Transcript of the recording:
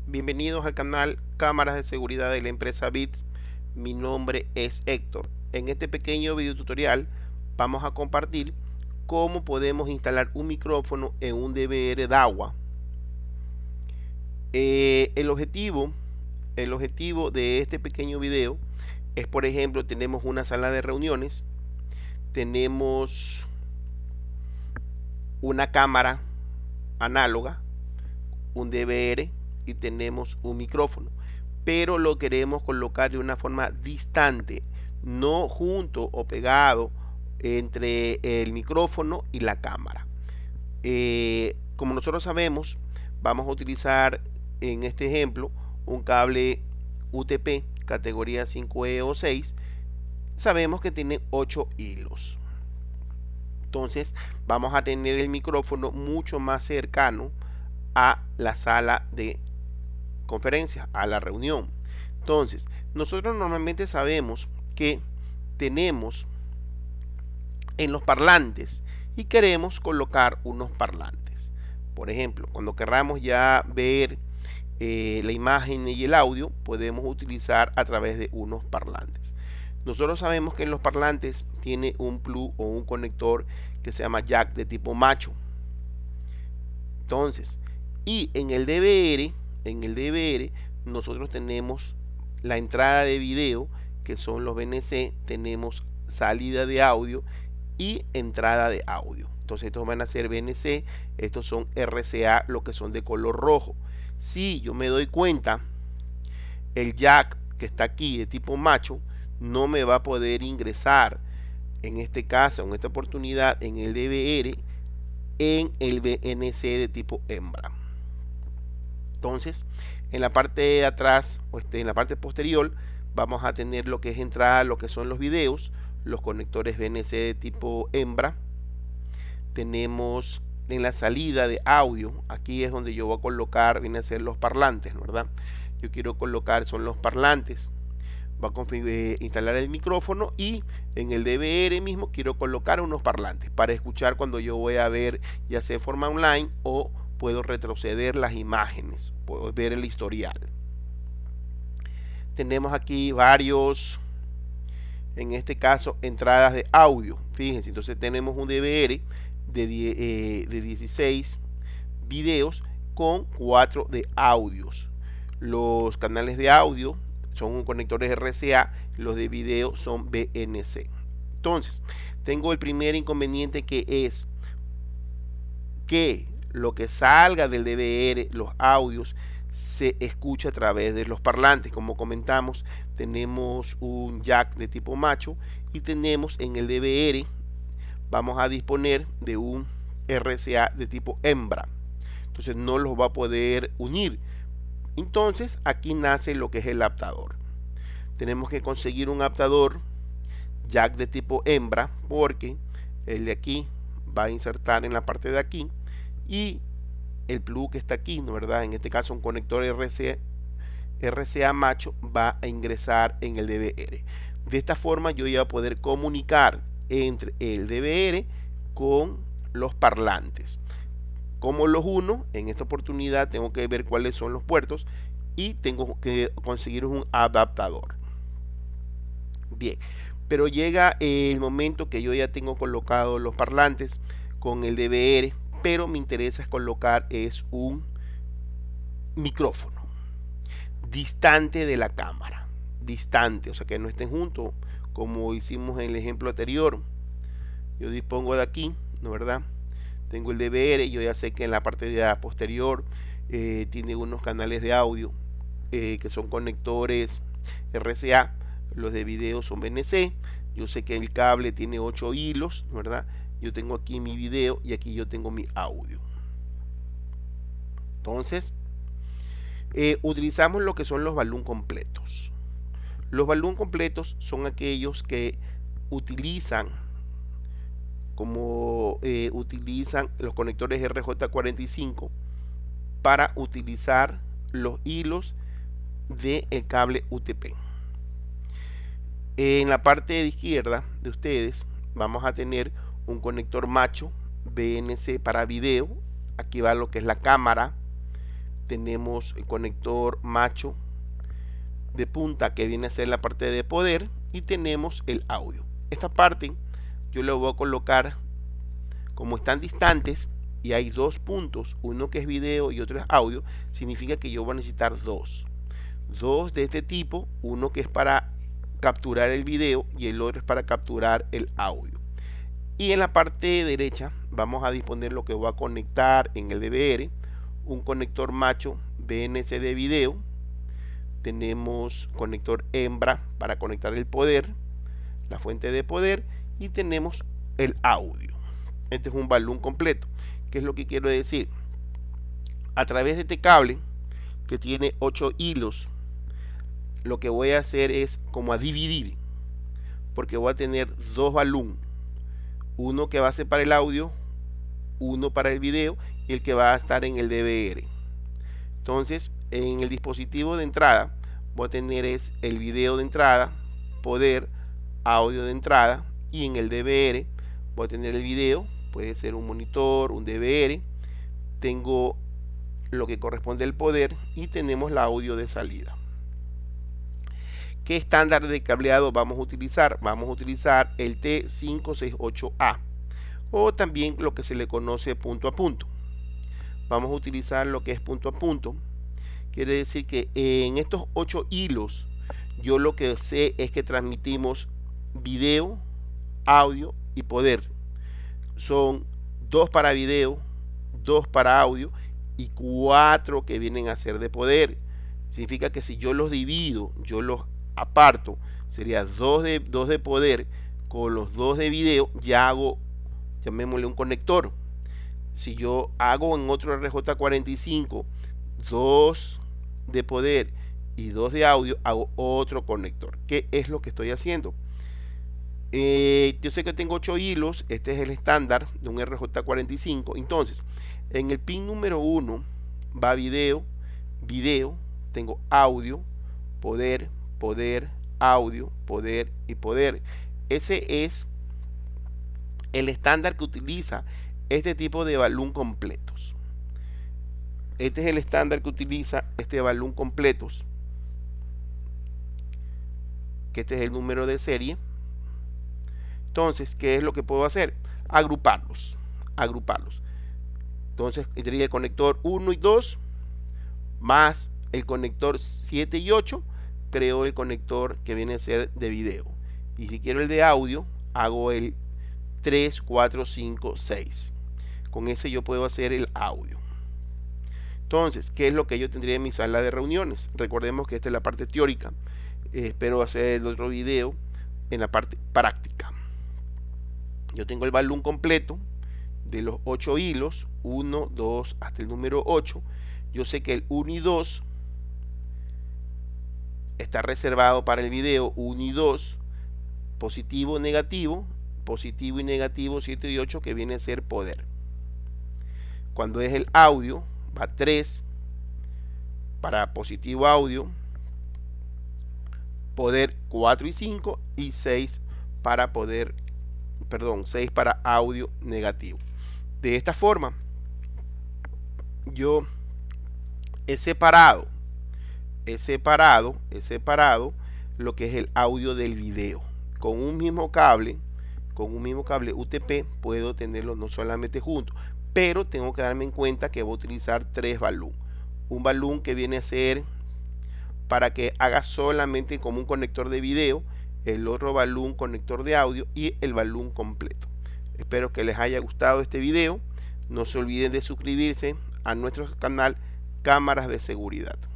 Bienvenidos al canal Cámaras de Seguridad de la empresa BITS. Mi nombre es Héctor. En este pequeño video tutorial vamos a compartir cómo podemos instalar un micrófono en un DVR DAWA. El objetivo de este pequeño video es, por ejemplo, tenemos una sala de reuniones, tenemos una cámara análoga, un DVR y tenemos un micrófono, pero lo queremos colocar de una forma distante, no junto o pegado entre el micrófono y la cámara. Como nosotros sabemos, vamos a utilizar en este ejemplo un cable UTP categoría 5E o 6. Sabemos que tiene 8 hilos. Entonces vamos a tener el micrófono mucho más cercano a la sala de conferencia, a la reunión. Entonces nosotros normalmente sabemos que tenemos en los parlantes y queremos colocar unos parlantes. Por ejemplo, cuando queramos ya ver la imagen y el audio, podemos utilizar a través de unos parlantes. Nosotros sabemos que en los parlantes tiene un plug o un conector que se llama jack de tipo macho. Entonces, y en el DVR nosotros tenemos la entrada de video, que son los VNC, tenemos salida de audio y entrada de audio. Entonces estos van a ser VNC, estos son RCA, lo que son de color rojo. Si yo me doy cuenta, el jack que está aquí de tipo macho no me va a poder ingresar, en este caso, en esta oportunidad, en el DVR, en el VNC de tipo hembra. Entonces, en la parte de atrás, en la parte posterior, vamos a tener lo que es entrada, lo que son los videos, los conectores VNC de tipo hembra. Tenemos en la salida de audio, aquí es donde yo voy a colocar, vienen a ser los parlantes, ¿verdad? Yo quiero colocar, son los parlantes. Va a instalar el micrófono y en el DVR mismo quiero colocar unos parlantes para escuchar cuando yo voy a ver, ya sea de forma online o puedo retroceder las imágenes, puedo ver el historial. Tenemos aquí varios, en este caso, entradas de audio. Fíjense, entonces tenemos un DVR de 16 videos con 4 de audios. Los canales de audio son conectores RCA, los de video son VNC. Entonces, tengo el primer inconveniente, que es que lo que salga del DVR, los audios, se escucha a través de los parlantes. Como comentamos, tenemos un jack de tipo macho y tenemos en el DVR, vamos a disponer de un RCA de tipo hembra. Entonces no los va a poder unir. Entonces aquí nace lo que es el adaptador. Tenemos que conseguir un adaptador jack de tipo hembra, porque el de aquí va a insertar en la parte de aquí y el plug que está aquí, ¿no? ¿Verdad? En este caso un conector RCA macho va a ingresar en el DVR. De esta forma yo voy a poder comunicar entre el DVR con los parlantes. ¿Cómo los uno? En esta oportunidad tengo que ver cuáles son los puertos y tengo que conseguir un adaptador. Bien, pero llega el momento que yo ya tengo colocados los parlantes con el DVR, pero me interesa colocar un micrófono distante de la cámara, distante, o sea que no estén juntos, como hicimos en el ejemplo anterior. Yo dispongo de aquí, ¿no? ¿Verdad? Tengo el DVR, yo ya sé que en la parte de posterior tiene unos canales de audio que son conectores RCA, los de video son VNC. Yo sé que el cable tiene 8 hilos, ¿verdad? Yo tengo aquí mi video y aquí yo tengo mi audio. Entonces, utilizamos lo que son los balloon completos. Los balloon completos son aquellos que utilizan utilizan los conectores RJ45 para utilizar los hilos del cable UTP. En la parte de izquierda de ustedes vamos a tener un conector macho VNC para video. Aquí va lo que es la cámara, tenemos el conector macho de punta que viene a ser la parte de poder y tenemos el audio. Esta parte yo lo voy a colocar como están distantes y hay dos puntos, uno que es video y otro es audio, significa que yo voy a necesitar dos de este tipo, uno que es para capturar el video y el otro es para capturar el audio. Y en la parte derecha vamos a disponer lo que voy a conectar en el DVR, un conector macho BNC de video, tenemos conector hembra para conectar el poder, la fuente de poder, y tenemos el audio. Este es un balón completo. ¿Qué es lo que quiero decir? A través de este cable que tiene 8 hilos, lo que voy a hacer es como a dividir, porque voy a tener dos balón, uno que va a ser para el audio, uno para el video y el que va a estar en el DVR. Entonces en el dispositivo de entrada voy a tener es el video de entrada, poder, audio de entrada, y en el DVR voy a tener el video, puede ser un monitor, un DVR, tengo lo que corresponde al poder y tenemos la audio de salida. ¿Qué estándar de cableado vamos a utilizar? Vamos a utilizar el T568A o también lo que se le conoce punto a punto. Vamos a utilizar lo que es punto a punto. Quiere decir que en estos 8 hilos yo lo que sé es que transmitimos video, audio y poder. Son 2 para video, 2 para audio y 4 que vienen a ser de poder. Significa que si yo los divido, yo los aparto, sería 2 de poder con los 2 de video, ya hago, llamémosle un conector. Si yo hago en otro RJ45 2 de poder y 2 de audio, hago otro conector. ¿Qué es lo que estoy haciendo? Yo sé que tengo 8 hilos, este es el estándar de un RJ45. Entonces en el pin número 1 va video, tengo audio, poder, audio, poder y poder. Ese es el estándar que utiliza este tipo de balón completos. Este es el estándar que utiliza este balón completos, que este es el número de serie. Entonces, ¿qué es lo que puedo hacer? Agruparlos. Entonces, tendría el conector 1 y 2 más el conector 7 y 8, creo el conector que viene a ser de video. Y si quiero el de audio, hago el 3, 4, 5, 6. Con ese yo puedo hacer el audio. Entonces, ¿qué es lo que yo tendría en mi sala de reuniones? Recordemos que esta es la parte teórica. Espero hacer el otro video en la parte práctica. Yo tengo el balón completo de los 8 hilos, 1, 2, hasta el número 8. Yo sé que el 1 y 2 está reservado para el video, 1 y 2, positivo, negativo y negativo, 7 y 8, que viene a ser poder. Cuando es el audio, va 3 para positivo audio, poder 4 y 5 y 6 para poder, 6 para audio negativo. De esta forma yo he separado lo que es el audio del video. Con un mismo cable UTP puedo tenerlos no solamente juntos, pero tengo que darme en cuenta que voy a utilizar 3 balón. Un balón que viene a ser para que haga solamente como un conector de video, el otro balón conector de audio y el balón completo. Espero que les haya gustado este video. No se olviden de suscribirse a nuestro canal Cámaras de Seguridad.